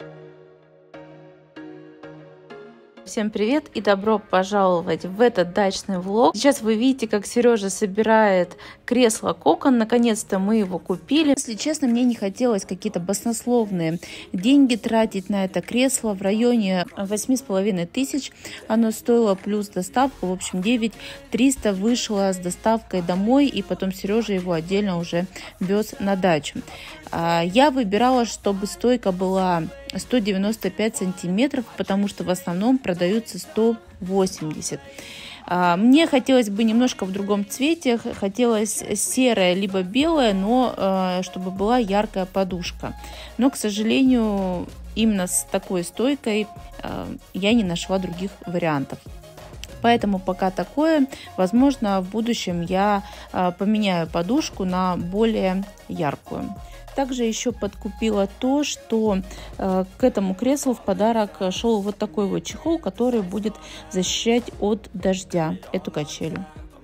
Всем привет и добро пожаловать в этот дачный влог. Сейчас вы видите, как Сережа собирает кресло-кокон. Наконец-то мы его купили. Если честно, мне не хотелось какие-то баснословные деньги тратить на это кресло. В районе 8500 оно стоило, плюс доставку. В общем, 9300 вышло с доставкой домой, и потом Сережа его отдельно уже вез на дачу. Я выбирала, чтобы стойка была 195 сантиметров, потому что в основном продаются 180. Мне хотелось бы немножко в другом цвете, хотелось серое либо белое, но чтобы была яркая подушка. Но, к сожалению, именно с такой стойкой я не нашла других вариантов. Поэтому пока такое. Возможно, в будущем я поменяю подушку на более яркую. Также еще подкупила то, что к этому креслу в подарок шел вот такой вот чехол, который будет защищать от дождя эту качель.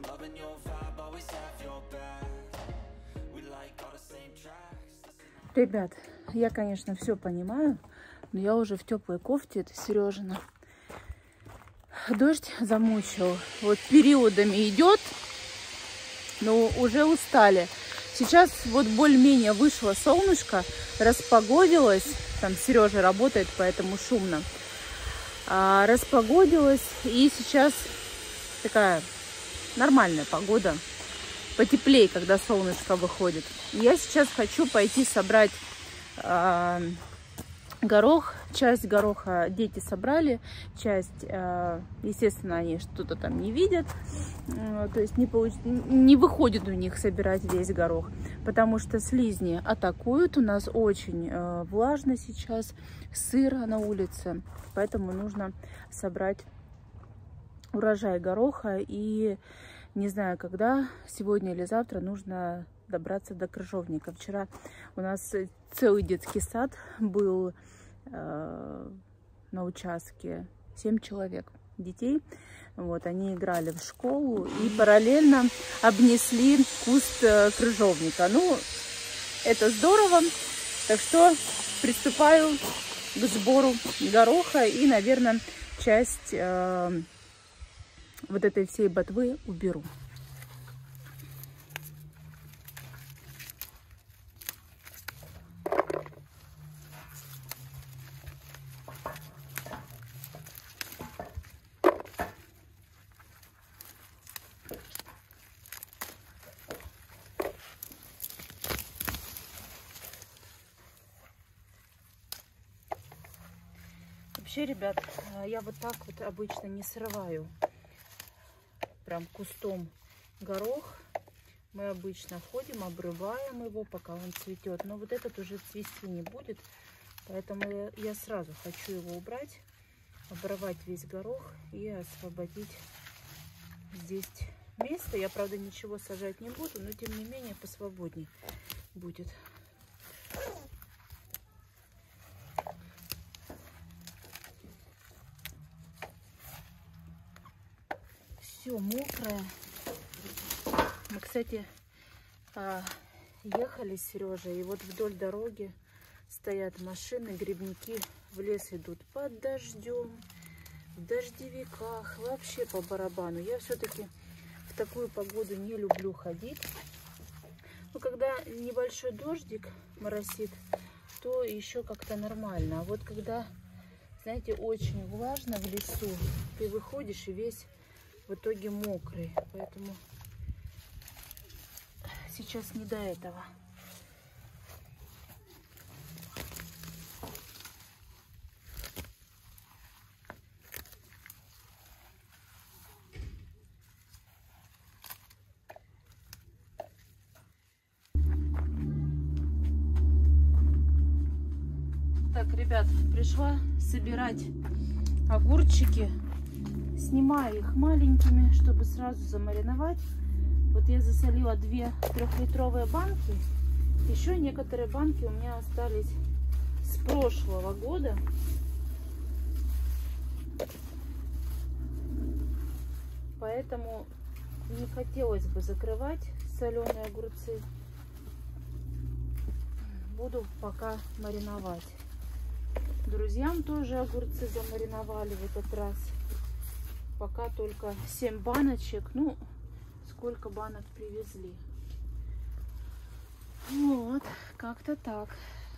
Ребят, я, конечно, все понимаю, но я уже в теплой кофте, это Сережина. Дождь замучил, вот периодами идет, но уже устали. Сейчас вот более-менее вышло солнышко, распогодилось, там Сережа работает, поэтому шумно. Распогодилось, и сейчас такая нормальная погода, потеплее, когда солнышко выходит. Я сейчас хочу пойти собрать горох. Часть гороха дети собрали, часть, естественно, они что-то там не видят, то есть не выходит у них собирать весь горох, потому что слизни атакуют. У нас очень влажно сейчас, сыро на улице, поэтому нужно собрать урожай гороха, и не знаю, когда, сегодня или завтра, нужно добраться до крыжовника. Вчера у нас целый детский сад был на участке, 7 человек детей. Вот, они играли в школу и параллельно обнесли куст крыжовника. Ну, это здорово. Так что приступаю к сбору гороха и, наверное, часть вот этой всей ботвы уберу. Вообще, ребят, я вот так вот обычно не срываю прям кустом горох. Мы обычно ходим, обрываем его, пока он цветет. Но вот этот уже цвести не будет, поэтому я сразу хочу его убрать, оборвать весь горох и освободить здесь место. Я, правда, ничего сажать не буду, но тем не менее посвободней будет. Все мокрое. Мы, кстати, ехали с Сережей, и вот вдоль дороги стоят машины, грибники в лес идут под дождем, в дождевиках, вообще по барабану. Я все-таки в такую погоду не люблю ходить. Но когда небольшой дождик моросит, то еще как-то нормально. А вот когда, знаете, очень влажно в лесу, ты выходишь и весь в итоге мокрый, поэтому сейчас не до этого. Так, ребят, пришла собирать огурчики. Снимаю их маленькими, чтобы сразу замариновать. Вот я засолила 2 трехлитровые банки. Еще некоторые банки у меня остались с прошлого года. Поэтому не хотелось бы закрывать соленые огурцы. Буду пока мариновать. Друзьям тоже огурцы замариновали в этот раз. Пока только 7 баночек. Ну, сколько банок привезли. Вот, как-то так.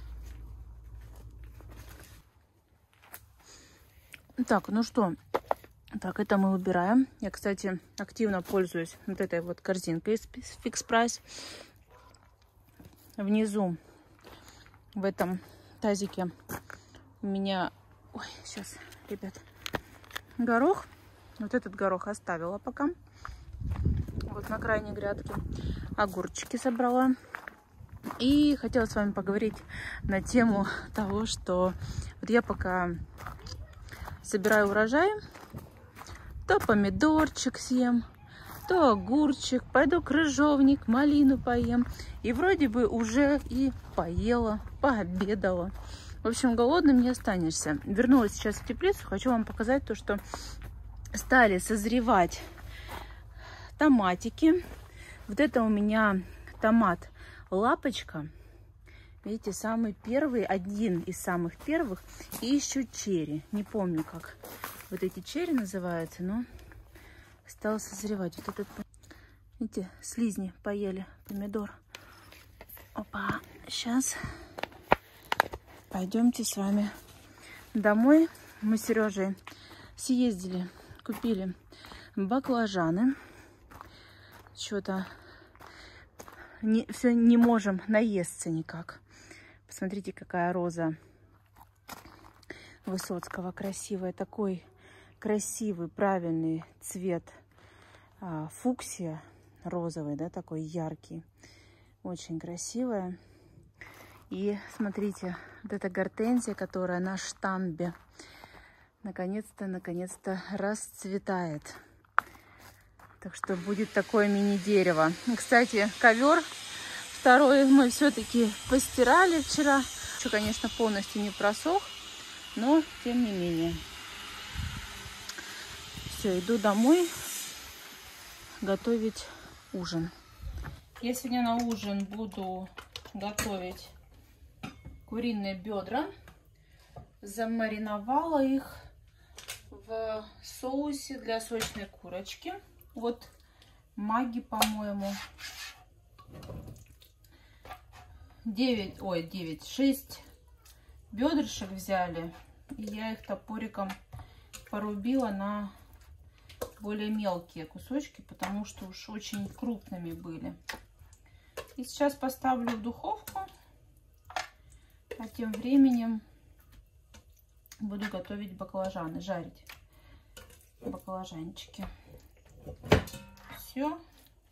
Так, ну что, так, это мы убираем. Я, кстати, активно пользуюсь вот этой вот корзинкой из Fix Price. Внизу в этом тазике у меня, ой, сейчас, ребят, горох. Вот этот горох оставила пока. Вот на крайней грядке огурчики собрала. И хотела с вами поговорить на тему того, что вот я пока собираю урожай, то помидорчик съем, то огурчик, пойду крыжовник, малину поем. И вроде бы уже и поела, пообедала. В общем, голодным не останешься. Вернулась сейчас в теплицу. Хочу вам показать то, что стали созревать томатики. Вот это у меня томат лапочка. Видите, самый первый, один из самых первых. И еще черри. Не помню, как вот эти черри называются, но стал созревать. Вот этот, видите, слизни поели помидор. Опа, сейчас пойдемте с вами домой. Мы с Сережей съездили, купили баклажаны. Что-то все не можем наесться никак. Посмотрите, какая роза Высоцкого красивая. Такой красивый, правильный цвет фуксия розовый, да, такой яркий. Очень красивая. И смотрите, вот эта гортензия, которая на штамбе, наконец-то расцветает. Так что будет такое мини-дерево. Кстати, ковер второй мы все-таки постирали вчера. Еще, конечно, полностью не просох, но тем не менее. Все, иду домой готовить ужин. Я сегодня на ужин буду готовить куриные бедра. Замариновала их в соусе для сочной курочки. Вот Маги, по-моему, 6 бедрышек взяли. И я их топориком порубила на более мелкие кусочки, потому что уж очень крупными были. И сейчас поставлю в духовку. А тем временем буду готовить баклажаны, жарить баклажанчики. Все,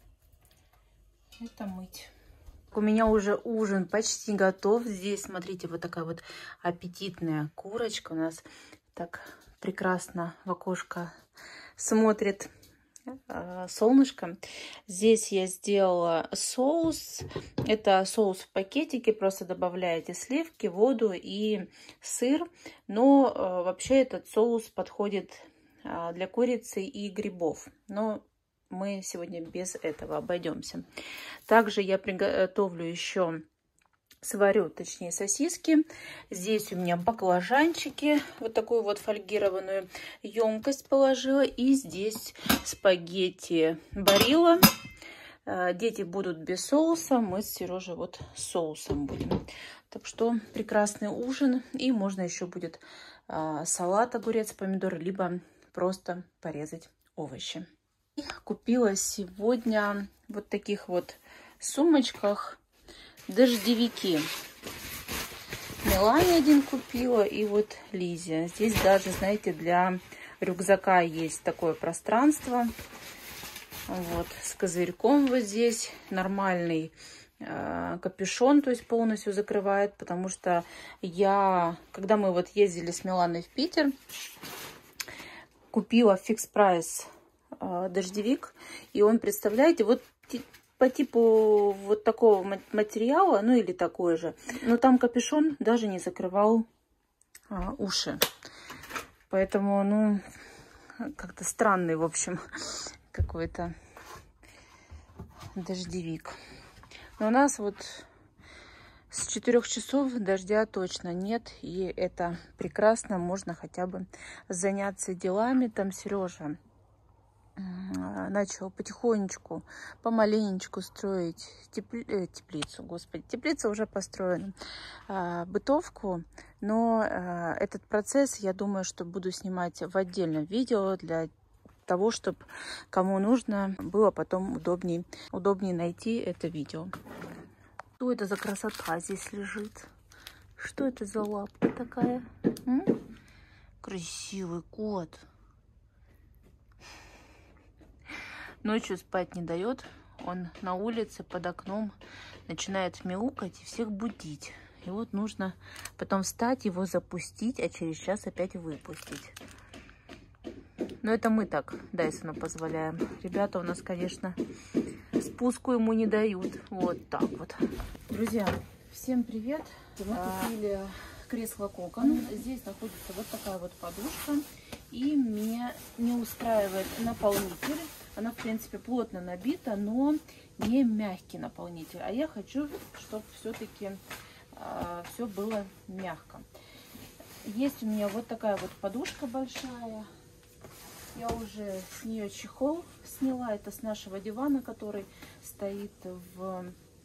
это мыть. У меня уже ужин почти готов. Здесь, смотрите, вот такая вот аппетитная курочка у нас так прекрасно в окошко смотрит солнышко. Здесь я сделала соус. Это соус в пакетике. Просто добавляете сливки, воду и сыр. Но вообще этот соус подходит для курицы и грибов. Но мы сегодня без этого обойдемся. Также я приготовлю еще, сварю, точнее, сосиски. Здесь у меня баклажанчики. Вот такую вот фольгированную емкость положила. И здесь спагетти Барилла. Дети будут без соуса. Мы с Сережей вот с соусом будем. Так что прекрасный ужин. И можно еще будет салат, огурец, помидор, либо просто порезать овощи. Купила сегодня вот таких вот сумочках дождевики. Милане один купила и вот Лизе. Здесь даже, знаете, для рюкзака есть такое пространство. Вот с козырьком вот здесь. Нормальный капюшон, то есть полностью закрывает. Потому что когда мы вот ездили с Миланой в Питер, купила в Fix Price дождевик, и он, представляете, вот по типу вот такого материала, ну или такой же, но там капюшон даже не закрывал уши, поэтому, ну, как-то странный, в общем, какой-то дождевик. Но у нас вот С 4 часов дождя точно нет, и это прекрасно, можно хотя бы заняться делами. Там Сережа начал потихонечку, помаленечку строить теплицу, господи, теплица уже построена, бытовку, но этот процесс, я думаю, что буду снимать в отдельном видео для того, чтобы кому нужно было потом удобнее найти это видео. Что это за красота здесь лежит? Что это за лапка такая? Красивый кот. Ночью спать не дает. Он на улице под окном начинает мяукать и всех будить. И вот нужно потом встать, его запустить, а через час опять выпустить. Но это мы так Дайсону позволяем. Ребята у нас, конечно, спуску ему не дают. Вот так вот. Друзья, всем привет. Мы купили кресло Кокон. Здесь находится вот такая вот подушка. И меня не устраивает наполнитель. Она, в принципе, плотно набита, но не мягкий наполнитель. А я хочу, чтобы все-таки все было мягко. Есть у меня вот такая вот подушка большая. Я уже с нее чехол сняла. Это с нашего дивана, который стоит в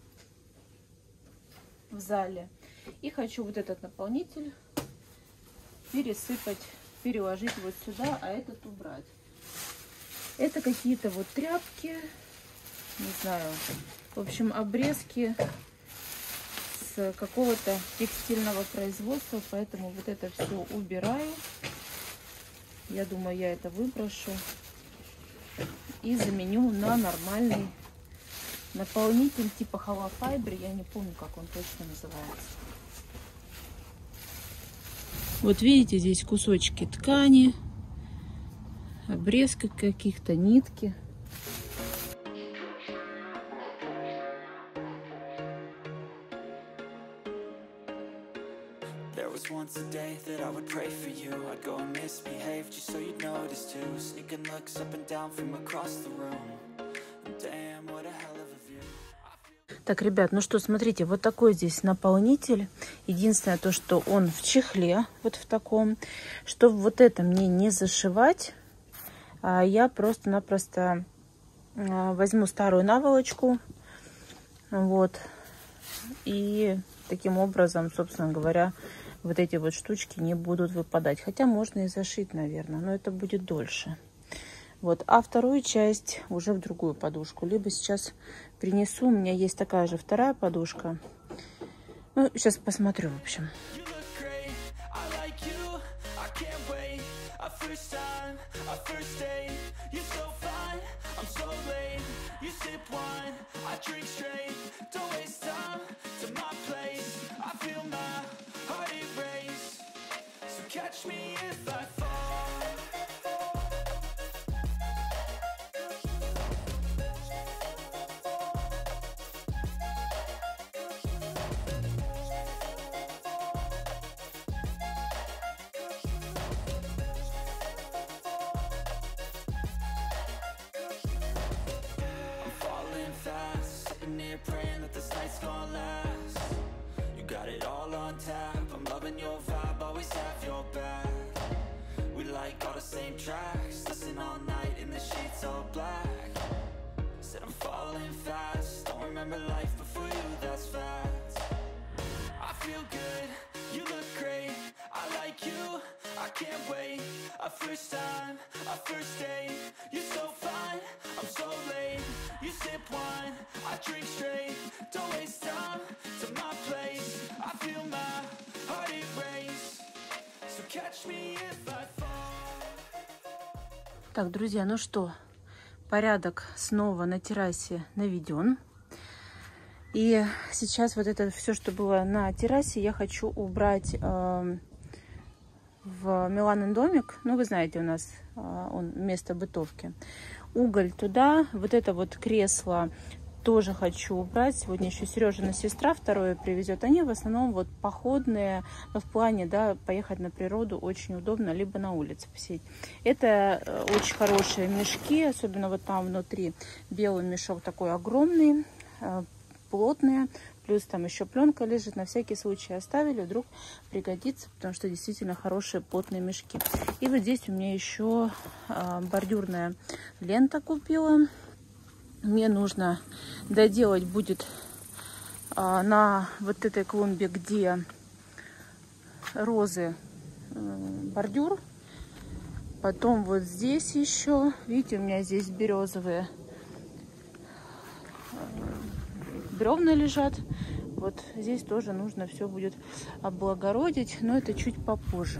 зале. И хочу вот этот наполнитель пересыпать, переложить вот сюда, а этот убрать. Это какие-то вот тряпки, не знаю, в общем, обрезки с какого-то текстильного производства, поэтому вот это все убираю. Я думаю, я это выброшу и заменю на нормальный наполнитель типа Hollow Fiber. Я не помню, как он точно называется. Вот видите, здесь кусочки ткани, обрезки каких-то, нитки. Once a day that I would pray for you. I'd go and misbehave just so you'd notice too. Sneaking looks up and down from across the room. Damn, what a hell of a view. Так, ребят, ну что, смотрите, вот такой здесь наполнитель. Единственное то, что он в чехле, вот в таком. Чтобы вот это мне не зашивать, я просто-напросто возьму старую наволочку, вот, и таким образом, собственно говоря, вот эти вот штучки не будут выпадать. Хотя можно и зашить, наверное, но это будет дольше. Вот, а вторую часть уже в другую подушку. Либо сейчас принесу, у меня есть такая же вторая подушка. Ну, сейчас посмотрю, в общем. Catch me if I fall. I'm falling fast, sitting here praying that this night's gonna last. You got it all on tap, I'm loving your vibe, always have your back. We like all the same tracks, listen all night in the sheets all black. Said I'm falling fast, don't remember life before you, that's facts. I feel good, you look great, I like you, I can't wait. A first time, a first date, you're so fine, I'm so late. You sip wine, I drink straight, don't waste time to my place. I feel my heart erase, so catch me if I fall. Так, друзья, ну что, порядок снова на террасе наведен. И сейчас вот это все, что было на террасе, я хочу убрать в Миланин домик. Ну, вы знаете, у нас он место бытовки. Уголь туда, вот это вот кресло тоже хочу убрать. Сегодня еще Сережина сестра второе привезет. Они в основном вот походные, но в плане, да, поехать на природу очень удобно, либо на улице посидеть. Это очень хорошие мешки, особенно вот там внутри белый мешок такой огромный, плотные, Плюс там еще пленка лежит, на всякий случай оставили, вдруг пригодится, потому что действительно хорошие плотные мешки. И вот здесь у меня еще бордюрная лента купила. Мне нужно доделать будет на вот этой клумбе, где розы, бордюр. Потом вот здесь еще, видите, у меня здесь березовые бревна лежат. Вот здесь тоже нужно все будет облагородить, но это чуть попозже.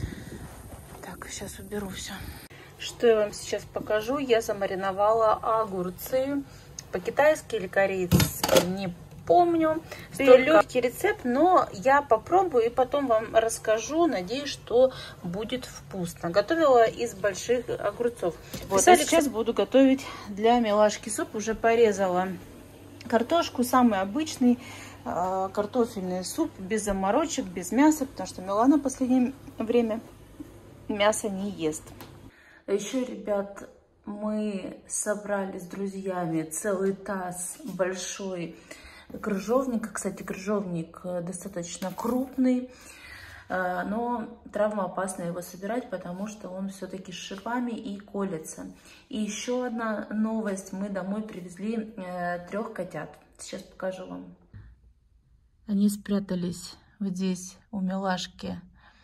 Так, сейчас уберу все. Что я вам сейчас покажу? Я замариновала огурцы. По-китайски или корейски, не помню. Столь легкий рецепт, но я попробую и потом вам расскажу. Надеюсь, что будет вкусно. Готовила из больших огурцов. Вот, а сейчас буду готовить для милашки суп. Уже порезала картошку, самый обычный картофельный суп, без заморочек, без мяса, потому что Милана в последнее время мясо не ест. Еще, ребят, мы собрали с друзьями целый таз большой крыжовника. Кстати, крыжовник достаточно крупный, но травмоопасно его собирать, потому что он все-таки с шипами и колется. И еще одна новость. Мы домой привезли 3 котят. Сейчас покажу вам. Они спрятались вот здесь у Милашки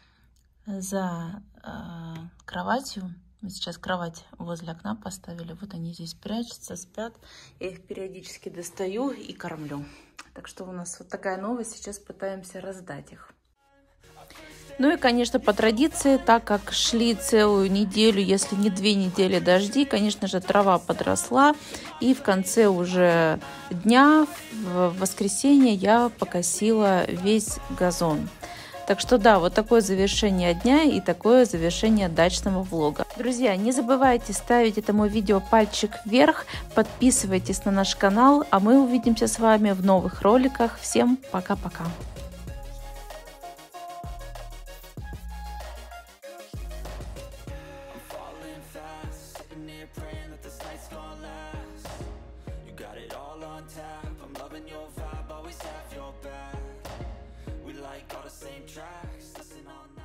за кроватью. Мы сейчас кровать возле окна поставили. Вот они здесь прячутся, спят. Я их периодически достаю и кормлю. Так что у нас вот такая новость. Сейчас пытаемся раздать их. Ну и, конечно, по традиции, так как шли целую неделю, если не 2 недели дожди, конечно же, трава подросла. И в конце уже дня, в воскресенье, я покосила весь газон. Так что да, вот такое завершение дня и такое завершение дачного влога. Друзья, не забывайте ставить этому видео пальчик вверх, подписывайтесь на наш канал, а мы увидимся с вами в новых роликах. Всем пока-пока! All the same tracks, listen all night.